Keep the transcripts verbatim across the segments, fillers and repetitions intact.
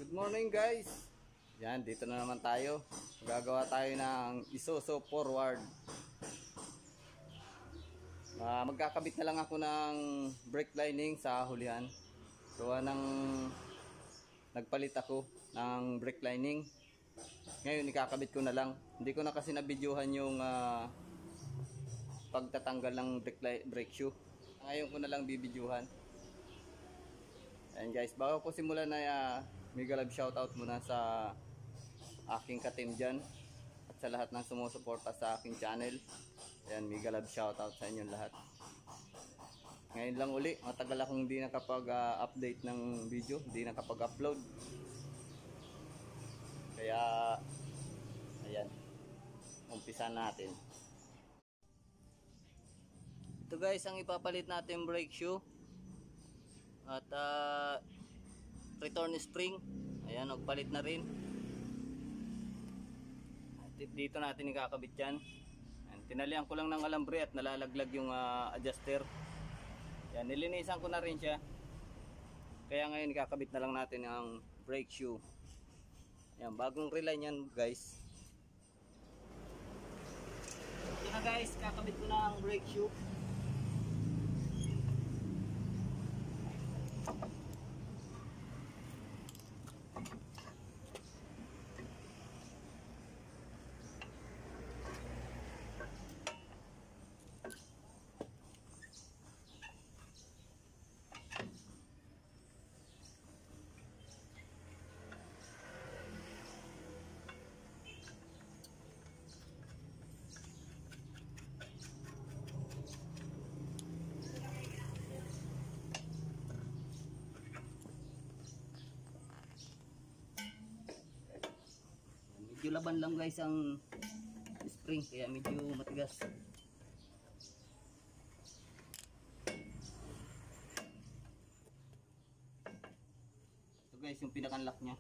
Good morning guys. Yan, dito na naman tayo. Gagawa tayo ng Isuzu forward. Uh, magkakabit na lang ako ng brake lining sa hulihan. Gawa ng nagpalit ako ng brake lining. Ngayon ikakabit ko na lang. Hindi ko na kasi nabidyohan yung uh, pagtatanggal ng brake, brake shoe. Ngayon ko na lang bibidyohan. Ayan guys, bago ko simulan na uh, mega love shoutout muna sa aking ka-team dyan at sa lahat ng sumusuporta sa aking channel. Ayan, mega love shoutout sa inyong lahat. Ngayon lang uli, matagal akong hindi nakapag-update uh, ng video, hindi nakapag-upload. Kaya ayan, umpisa natin. Ito guys, ang ipapalit natin brake shoe at uh, return spring. Ayan, nagpalit na rin. At dito natin ikakabit yan. Ayan, tinalian ko lang ng alambre at nalalaglag yung uh, adjuster. Ayan, nilinisan ko na rin siya. Kaya ngayon ikakabit na lang natin ang brake shoe. Ayan, bagong reline yan guys. Ito na guys, kakabit ko na ang brake shoe. Medyo laban lang guys ang spring, kaya medyo matigas. Ito guys yung pinaka-lock nya.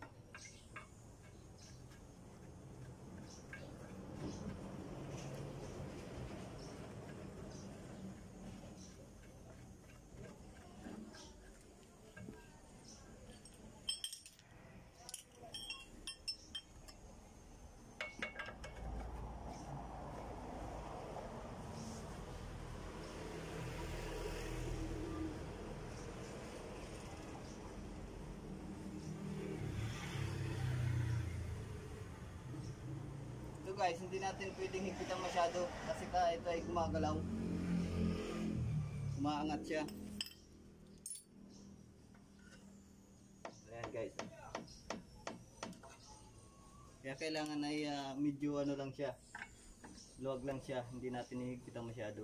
Ito guys, hindi natin pwedeng higpitan masyado kasi ka ito ay gumagalaw. Umaangat siya. Ayan guys. Kaya kailangan ay uh, medyo ano lang siya. Luwag lang siya, hindi natin higpitan masyado.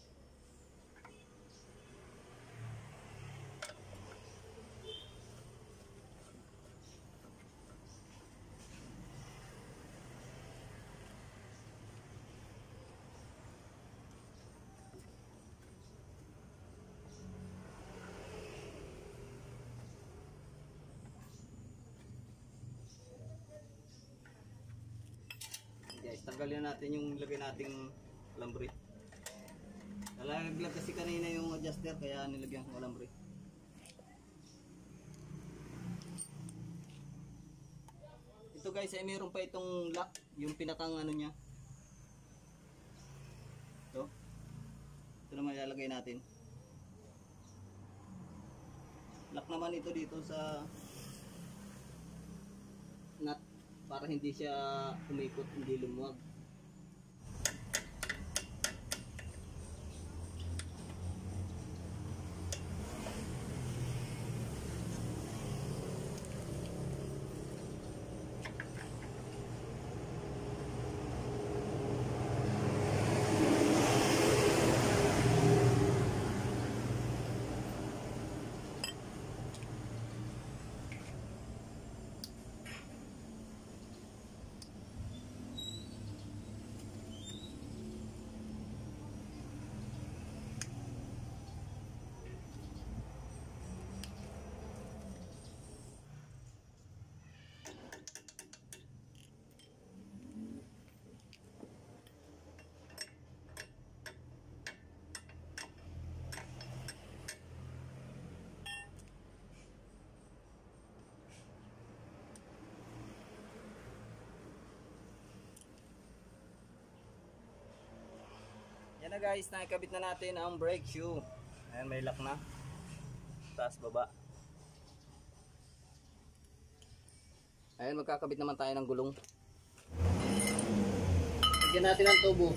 Guys, tanggalin natin yung lagay nating alambre. Nalaglag kasi kanina yung adjuster kaya nilagyan ko alambre. Ito guys ay mayroon pa itong lock, yung pinakang ano niya. Ito. Ito naman ilalagay natin. Lock naman ito dito sa nut para hindi siya umikot, hindi lumuwag. Ayan na guys, nakikabit na natin ang brake shoe. Ayan, may lock na. Taas baba. Ayan, magkakabit naman tayo ng gulong. Lagyan natin ang tubo.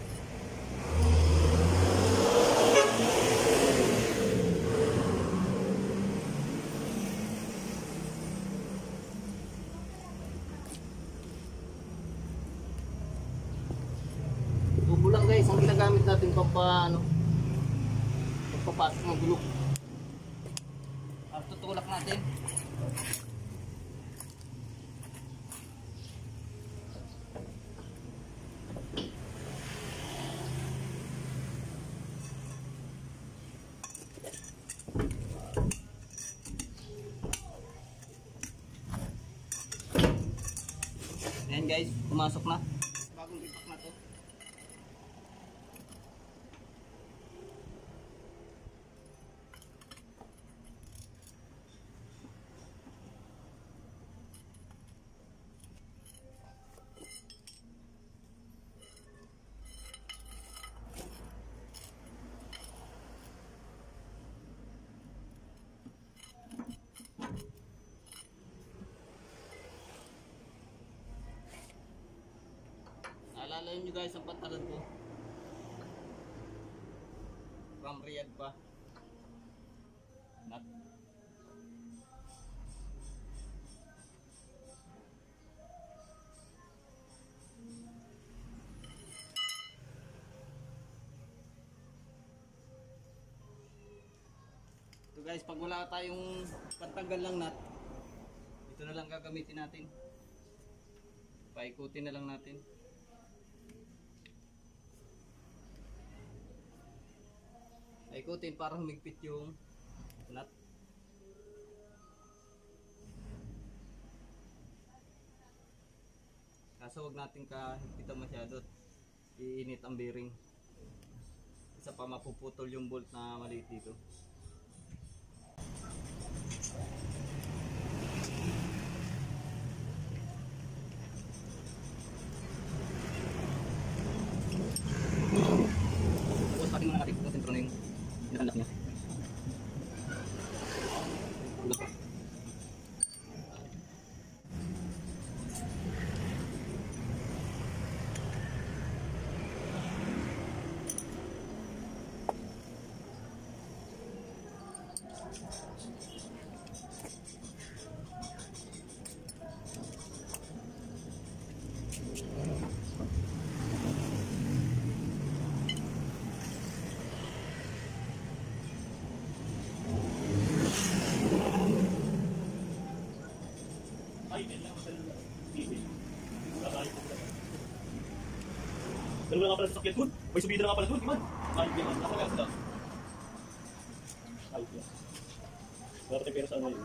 Tubo lang guys, ang ginagamit natin pampa ano, pagpapasok ng gulong. At tutulak natin. Ayan guys, pumasok na. Bagong ipak na to. Alalayan nyo guys ang pantalon ko. From Riyadh pa. Not. So guys, pag wala tayong pantanggal lang nut, ito na lang gagamitin natin. Paikutin na lang natin. Ikutin para humigpit yung nut. Kaso wag natin kahigpitan masyado. Iinit ang bearing. Isa pa mapuputol yung bolt na maliit dito. Tapos pati muna natin kung sentro na yung nakandak niya. Ulak pa. Dalawa na nga pala sa sakyan doon. May subida na nga pala doon. Iman. Ay, di man. Nasa nga sila. Ay, di. Wala pa tayo pera sa ano yun.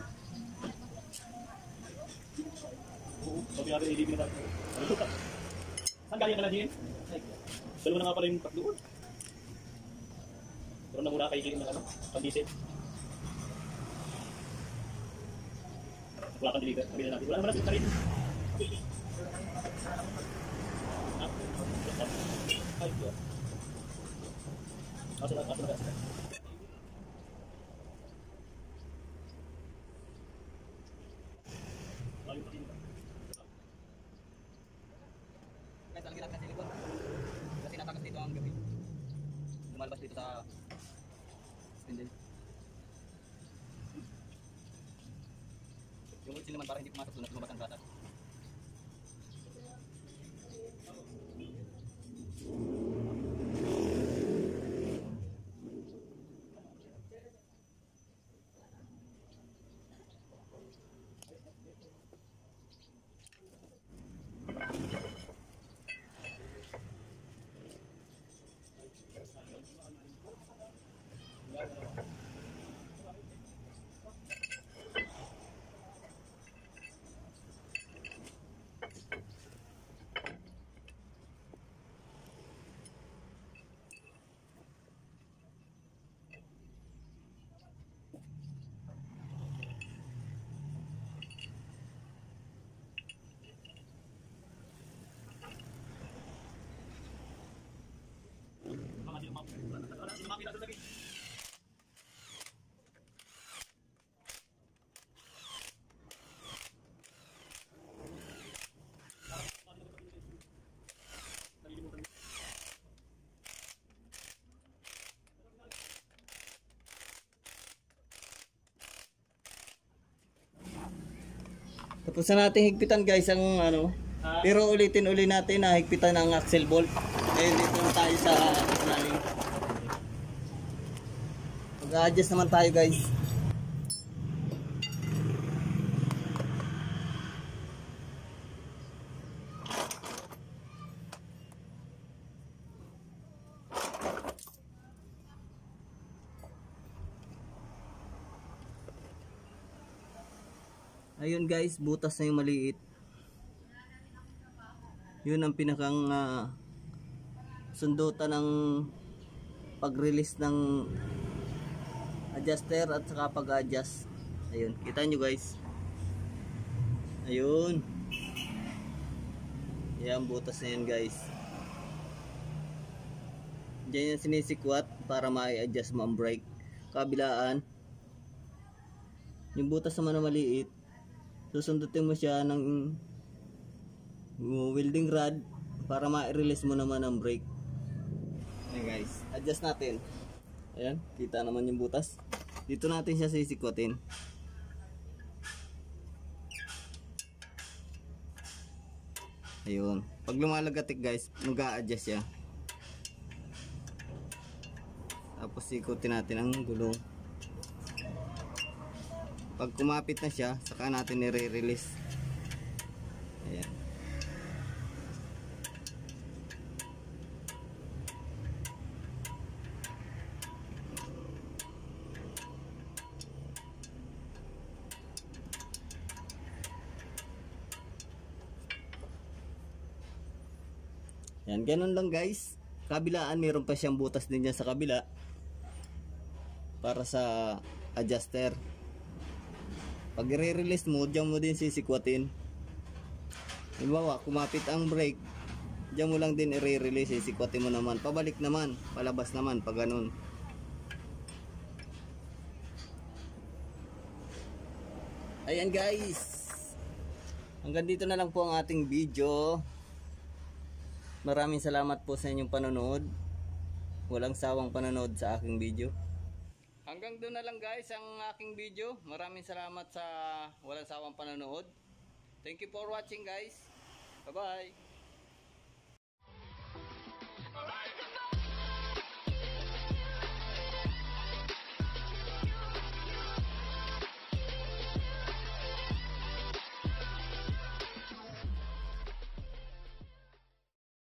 Oo. Sabi natin i-leave na tayo. Saan galing ka na din? Dalawa na nga pala yung takdoon. Pero na muna kay Jim ng ano, pandisip. Wala kang deliver. Sabi na natin. Wala naman na sa rin. Ay, di. Kaso na, kaso na, kaso na. Guys, lalagyan natin ang silikon. Kasi natakas dito ang gabi. Lumalabas dito sa spindle. Yung ulsin naman para hindi pumasok doon at lumabas ang brasa. Tapos na natin higpitan guys ang ano. Ah. Pero ulitin uli natin na higpitan ang axle bolt. Ngayon dito na tayo sa unahin. Mag-adjust naman tayo guys. Ayun guys, butas na yung maliit. Yun ang pinakang uh, sundutan ng pag-release ng adjuster at saka pag-adjust. Ayun, kita nyo guys. Ayun. Yan, butas na yan guys. Diyan yung sinisikwat para ma-adjust mo ang brake. Kabilaan. Yung butas naman na maliit, susundutin mo siya ng welding rod para ma-release mo naman ang brake. Ayan guys, adjust natin. Ayan, kita naman yung butas. Dito natin siya sisikwatin. Ayun, pag lumalagatik guys, mag-a-adjust siya. Tapos ikutin natin ang gulong. Pag kumapit na siya, saka natin nire-release. Ayan. Yan, ganun lang guys. Kabilaan, mayroon pa siyang butas din dyan sa kabila para sa adjuster. Pag i-release mo, diyan mo din sisikwatin. Halimbawa, kumapit ang brake, diyan mo lang din i-release, sisikwatin mo naman. Pabalik naman, palabas naman, pag ganun. Ayan guys. Hanggang dito na lang po ang ating video. Maraming salamat po sa inyong panonood. Walang sawang panonood sa aking video. Hanggang doon na lang guys ang aking video. Maraming salamat sa walang sawang panonood. Thank you for watching guys. Bye bye.